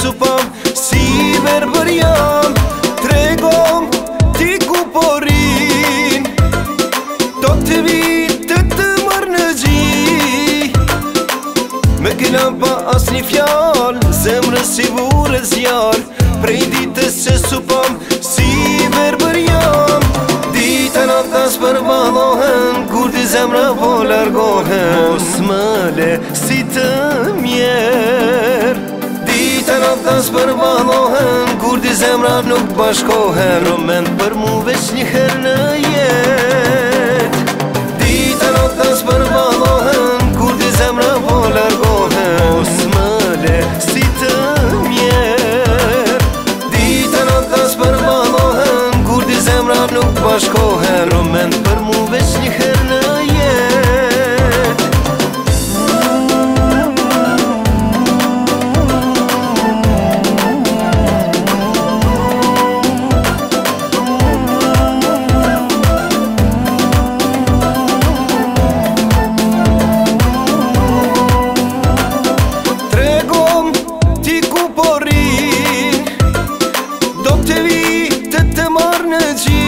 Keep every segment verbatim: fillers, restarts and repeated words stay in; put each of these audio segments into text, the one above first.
supam si verbër jam. Tregom ti ku porin, do të vitë të marrë në gji. Me kena pa as një fjall, zemrës si vure zjarë. Prej ditës që supam si verbër jam. Dita natës përbalohen, kur ti zemra po largohen. Mos më le si të mjerë. Dita natës përbalohen, kur ti zemra nuk bashkohen. Roment për mu veç një herë në jet. Dita natës përbalohen, kur ti zemra po largohen. Mos më le si të mjerë. Dita natës përbalohen, kur ti zemra nuk bashkohen. Roment për mu veç një herë në jet. Tregom ti ku porin, do të vitë të marrë në gji.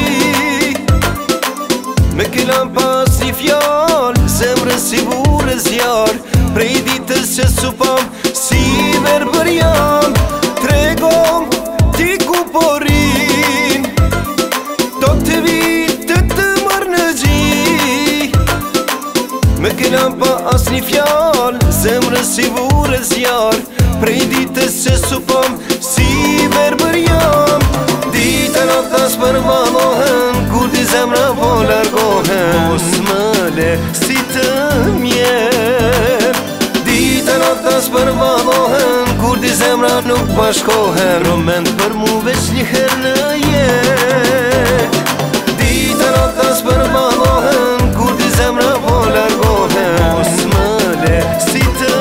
Me kena pas një fjallë, zemrës si vure zjarë. Prej ditës që supam si verbër jam. Tregom ti ku porin, do të vitë të marrë në gji. Me kena pa as një fjallë, zemrës si vure zjarë. Prej ditës që supam si verbër jam. Dita natës përbalohen, kur ti zemra po largohen. Mos më le si të mjerë. Dita natës përbalohen, kur ti zemra nuk bashkohen. Roment për mu veç një herë në jet. Dita natës përbalohen, kur ti zemra po largohen. Mos më le si të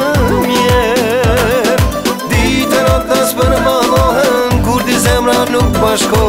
mjerë. Dita natës përbalohen, kur ti zemra nuk bashkohen.